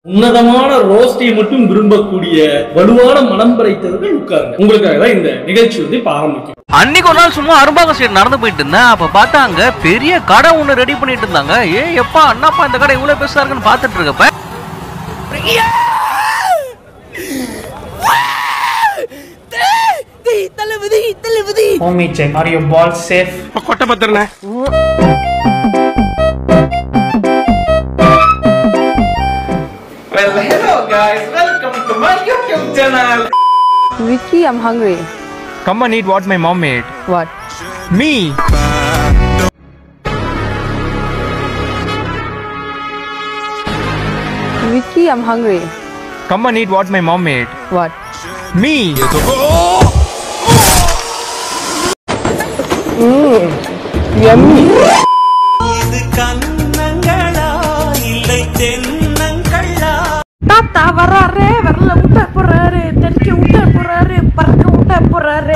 உன்னதமான ரோஸ்டை மட்டும் விரும்பக்கூடிய வலுவான மனம் படைத்தவர்கள் உட்காருங்க. உங்களுக்காக தான் இந்த நிகழ்ச்சி வந்து இப்ப ஆரம்பிக்கும். அன்னைக்கு ஒரு நாள் சும்மா அரும்பாக ஸ்ட்ரீட் நடந்து போயிட்டு இருந்தேன். அப்ப பார்த்தாங்க பெரிய கடை ஒண்ணு ரெடி பண்ணிட்டு இருந்தாங்க. எப்பா அண்ணாப்பா இந்த கடை இவ்வளவு பெருசா இருக்குன்னு பாத்துட்டு இருக்கப்ப Homie check. Are your balls safe? கொட்டை பத்திரனே. Well, hello guys. Welcome to my YouTube channel. Vicky, I'm hungry. Come and eat what my mom made. What? Me. Vicky, I'm hungry. Come and eat what my mom made. What? Me. Yummy. தாத்தா வராரே வரல விட்ட போறாரு தெறிக்க விட்ட போறாரு பறக்க விட்ட போறாரு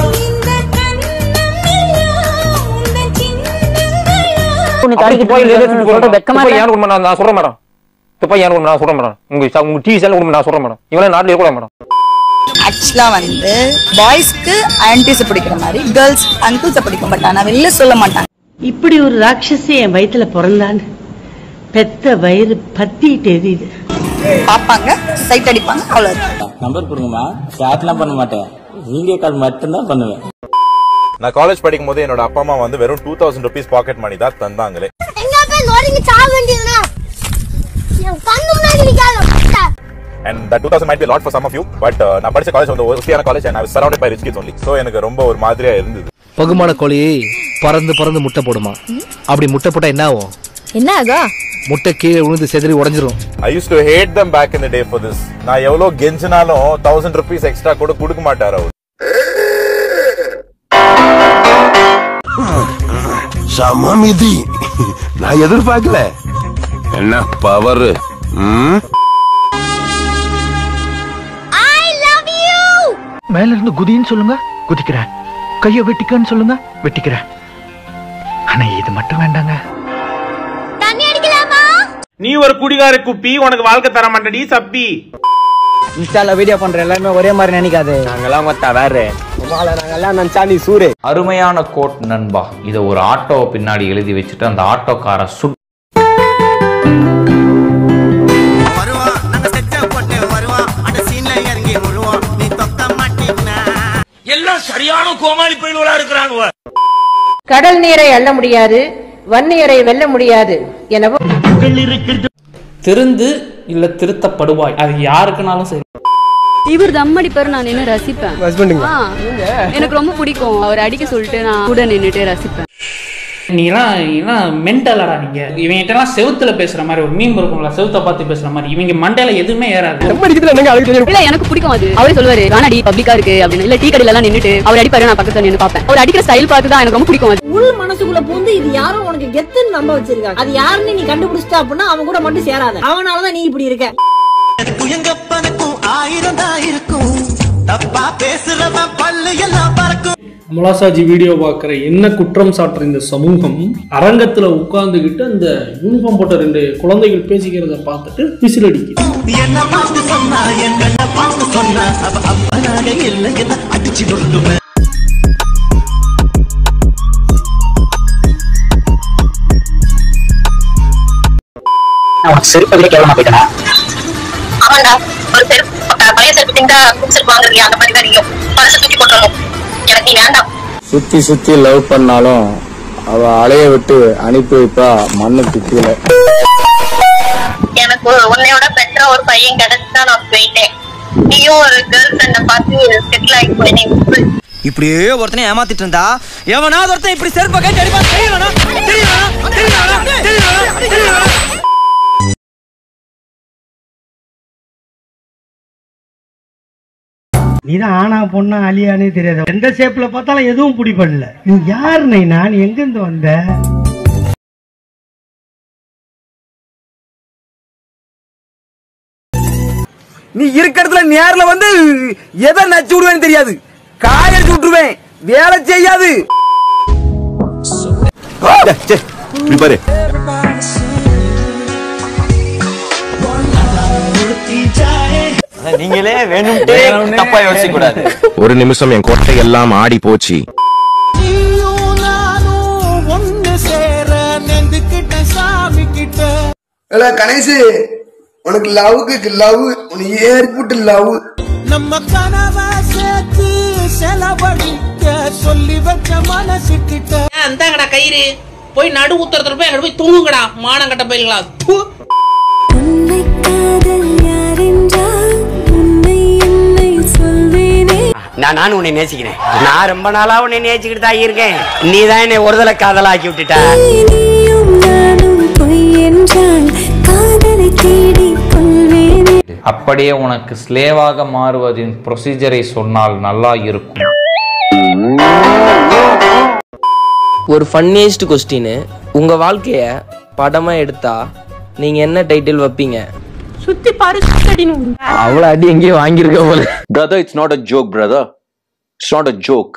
ஆக்சுவலா வந்து பாய்ஸ்க்கு ஆன்டிஸ் பிடிக்கிற மாதிரி கேர்ள்ஸ் அங்கிள்ஸ் பிடிக்கும். பட் ஆனா வெளில சொல்ல மாட்டாங்க. இப்படி ஒரு ராட்சசி என் வயித்துல பிறந்தான்னு பெத்த வயிறு பத்திட்டு எரியுது. பாப்பாங்க, சைட் அடிப்பாங்க, அவ்வளவு. நம்பர் கொடுங்கம்மா. சாட்லாம் பண்ண மாட்டேன், வீடியோ கால் மட்டும்தான் பண்ணுவேன். நான் காலேஜ் படிக்கும் போது என்னோட அப்பா அம்மா வந்து வெறும் 2000 rupees பாக்கெட் மணி தான் தந்தாங்களே. And that 2000 might be a lot for some of you, but நான் படிச்ச காலேஜ் வந்து ஒஸ்தியான college and I was surrounded by rich kids only. So எனக்கு ரொம்ப ஒரு மாதிரியா இருந்தது. பகுமான கோழி பறந்து பறந்து முட்டை போடுமா? அப்படி முட்டை போட்டா என்ன ஆகும்? என்ன ஆகும்? முட்டை கீழே விழுந்து செதறி உடைஞ்சிரும். I used to hate them back in the day for this. நான் எவ்வளவு கெஞ்சினாலும் 1000 rupees எக்ஸ்ட்ரா கூட கொடுக்க மாட்டாரு அவர். சமமிதி நான் எதிர்பார்க்கல. என்ன பவர். மேல இருந்து குதின்னு சொல்லுங்க, குதிக்கிறேன். கைய வெட்டிக்கன்னு சொல்லுங்க, வெட்டிக்கிறேன். ஆனா இது மட்டும் வேண்டாங்க. நீ ஒரு குடிகார குப்பி, உனக்கு வாழ்க்கை தர மாட்டேடி சப்பி. இன்ஸ்டால வீடியோ பண்ற எல்லாமே ஒரே மாதிரி நினைக்காது. நாங்கெல்லாம் மொத்தா வேற நாங்கெல்லாம் நினைச்சா நீ சூரே. அருமையான கோட் நண்பா. இதை ஒரு ஆட்டோ பின்னாடி எழுதி வச்சுட்டு அந்த ஆட்டோக்கார எல்லாம் சரியான கோமாளி பயில்களா இருக்கிறாங்க. கடல் நீரை அள்ள முடியாது, வன்னியரை வெல்ல முடியாது. எனவே திருந்து இல்ல திருத்தப்படுவாய். அது யாருக்குனாலும் சரி. இவர் தம் அடிப்பாரு, நான் நின்று ரசிப்பேன். எனக்கு ரொம்ப பிடிக்கும். அவர் அடிக்க சொல்லிட்டு நான் கூட நின்னுட்டு ரசிப்பேன். நீலாம் மென்டலடா நீங்க. இவங்கிட்ட எல்லாம் செவுத்துல பேசுற மாதிரி ஒரு மீம் இருக்கும்ல, செவுத்த பார்த்து பேசுற மாதிரி. இவங்க மண்டையில எதுவுமே ஏறாது. இல்ல எனக்கு பிடிக்கும் அது. அவரே சொல்லுவாரு ராணாடி பப்ளிக்கா இருக்கு அப்படின்னு. இல்ல டீ கடையில எல்லாம் நின்னுட்டு அவர் அடிப்பாரு, நான் பக்கத்துல நின்று பாப்பேன். அவர் அடிக்கிற ஸ்டைல் பார்த்து தான் எனக்கு ரொம்ப பிடிக்கும் அது. உள் மனசுக்குள்ள பூந்து இது யாரும் உனக்கு கெத்துன்னு நம்ப வச்சிருக்காங்க. அது யாருன்னு நீ கண்டுபிடிச்சிட்டா அப்படின்னா அவன் கூட மட்டும் சேராத. அவனாலதான் நீ இப்படி இருக்க. முலாசாஜி வீடியோ பார்க்குற என்ன குற்றம் சாட்டுற இந்த சமூகம் அரங்கத்துல உட்கார்ந்துகிட்டு அந்த யூனிஃபார்ம் போட்ட 2 குழந்தைகள் பேசிக்கிறத பார்த்துட்டு விசில் அடிக்குது. செருப்பு கேவலமா போயிட்டா. ஆமாண்டா, ஒரு செருப்பு பழைய செருப்பு திங்கா செருப்பு வாங்குறியா? அந்த மாதிரி தான் பழச தூக்கி போட்டுறணும். எனக்கு நீ வேண்டாம். சுத்தி சுத்தி லவ் பண்ணாலும் அவ அலைய விட்டு அனுப்பி வைப்பா மண்ணுக்கு கீழே. எனக்கு உன்னையோட பெட்டரா ஒரு பையன் கிடைச்சுதான் நான் போயிட்டேன். நீயும் ஒரு கேர்ள் ஃப்ரெண்ட பார்த்து செட்டில் ஆகி போயிட்டேன். இப்படியே ஒருத்தனை ஏமாத்திட்டு இருந்தா எவனாவது ஒருத்தன் இப்படி செருப்பை கேட்டு அடிப்பா. நீதான் ஆனா பொண்ணா அலியானே தெரியாது. எந்த ஷேப்ல பார்த்தாலும் எதுவும் பிடிப்படல. நீ யார் நைனா? நீ எங்க இருந்து வந்த? நீ இருக்கிறதுல நேர்ல வந்து எதை நச்சு விடுவேன்னு தெரியாது. காய அடிச்சு விட்டுருவேன், வேலை செய்யாது. பாரு நீங்களே வேணும்ட்டே தப்பா யோசிக்க கூடாது. ஒரு நிமிஷம் என் கொட்டை எல்லாம் ஆடி போச்சு. கணேசு உனக்கு லவ்க்கு லவ் உனக்கு ஏற்பட்டு லவ் நம்ம கனவா சேர்த்து செலவழிக்க சொல்லி வச்ச மனசுக்கிட்ட அந்தாங்கடா கயிறு போய் நடு உத்தரத்துல போய் அங்க போய் தூங்குங்கடா மானம் கட்ட போயிங்களா. நானும் உன்னை நேசிக்கிறேன். நான் ரொம்ப நாளா உன்னை நேசிக்கிட்டு தான் இருக்கேன். நீ தான் என்னை ஒரு தடவை காதலாக்கி விட்டுட்ட. அப்படியே உனக்கு ஸ்லேவாக மாறுவதின் ப்ரொசீஜரை சொன்னால் நல்லா இருக்கும். ஒரு ஃபன்னியஸ்ட் கொஸ்டின், உங்க வாழ்க்கைய படமா எடுத்தா நீங்க என்ன டைட்டில் வைப்பீங்க? சுத்தி பாரு சுத்தடின்னு. அவ்வளவு அடி எங்கேயும் வாங்கியிருக்க போல. Brother, it's not a joke, brother. It's not a joke.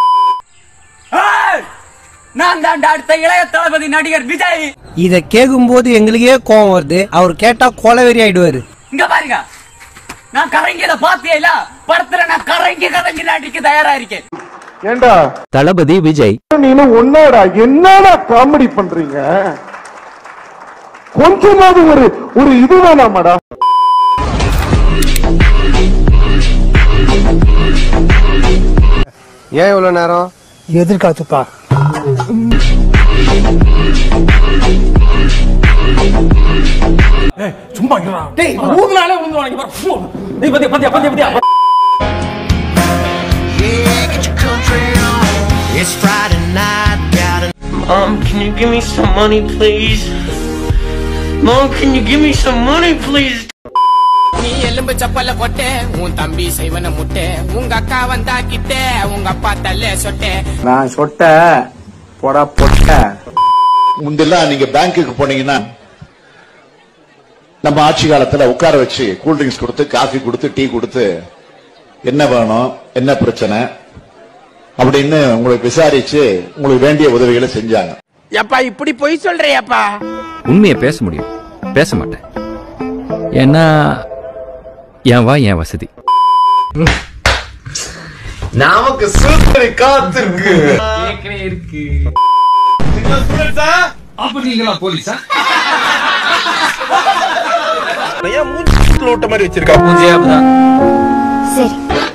நான் தான் அடுத்த இளைய தளபதி நடிகர் விஜய். இத கேட்கும் போது எங்களுக்கே கோவம் வருது. அவர் கேட்டா கொலவெறி ஆயிடுவாரு. இங்க பாருங்க, நான் கரங்கில பாத்தியா படத்துல நான் கரங்கி நடிக்க தயாரா இருக்கேன். ஏண்டா தளபதி விஜய் நீங்க ஒன்னாடா என்னடா காமெடி பண்றீங்க? கொஞ்சமாவது ஒரு இது வேணாமாடா? ஏன் இவ்வளவு நேரம் எதிர்காத்துப்பா? சும்மா டேய் ஊதுனாலே ஊதுவாங்க பாரு. டேய் பாத்தியா பாத்தியா பாத்தியா. It's Friday night, Mom, can you give me some money, please? Mom, can you give me some money, please? நீ எலும்பு சப்பல்ல போட்டே உன் தம்பி செய்வன முட்டே உங்க அக்கா வந்தா கிட்டே உங்க அப்பா தல்ல சொட்டே நான் சொட்ட போடா பொட்ட. முந்தெல்லாம் நீங்க பேங்க்குக்கு போனீங்கன்னா நம்ம ஆட்சி காலத்துல உட்கார வச்சு கூல் ட்ரிங்க்ஸ் கொடுத்து காஃபி கொடுத்து டீ கொடுத்து என்ன வேணும் என்ன பிரச்சனை அப்படின்னு உங்களுக்கு விசாரிச்சு உங்களுக்கு வேண்டிய உதவிகளை செஞ்சாங்க. எப்பா இப்படி பொய் சொல்றியப்பா? உண்மையை பேச முடியும், பேச மாட்டேன். ஏன்னா என் வா என் வசதி. நமக்கு சூப்பர் காத்திருக்கு இருக்கு. அப்ப நீங்களா போலீஸா? ஏன் மூஞ்சி லோட்ட மாதிரி வச்சிருக்கா? பூஜை அப்படிதான். சரி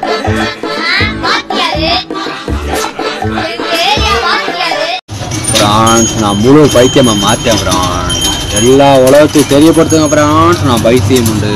பிரான்ஸ் நான் முழு பைத்தியமா மாத்தேன் பிரான்ஸ். எல்லா உலகத்தையும் தெரியப்படுத்துங்க பிரான்ஸ், நான் பைத்தியம் உண்டு.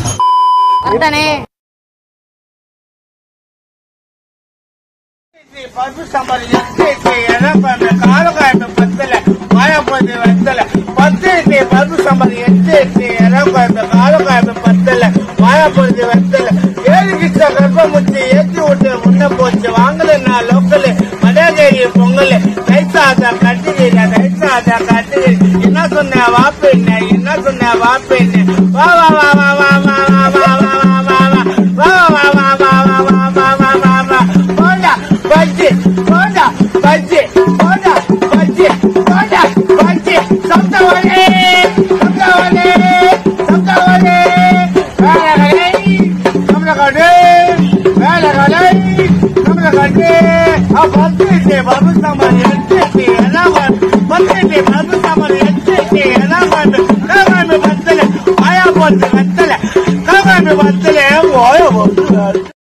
ஏற்றி விட்டு முன்ன போச்சு வாங்கல நான் லோக்கல் மதேரி பொங்கல் கைசாதா கட்டுகிறேன் கைசாதா கட்டுகிறேன். என்ன சொன்ன வாப்பு என்ன சொன்ன வாப்பு வா வா வா வா வா வா வா வா வா வா வா வா வா வா வா வா வா வா வா போடா பஜ்ஜி போடா பஜ்ஜி போடா பஜ்ஜி போடா பஜ்ஜி சப்தவனே சப்தவனே சப்தவனே வேலகலை சப்தகடே வேலகலை சப்தகடே பத்திரிக்கை பாபு சாமான் எடுத்து எல்லாம் பத்திரிக்கை பாபு சாமான் எடுத்து எல்லாம் பத்தல ஆயா போட்டு வெத்தல பத்தல ஓய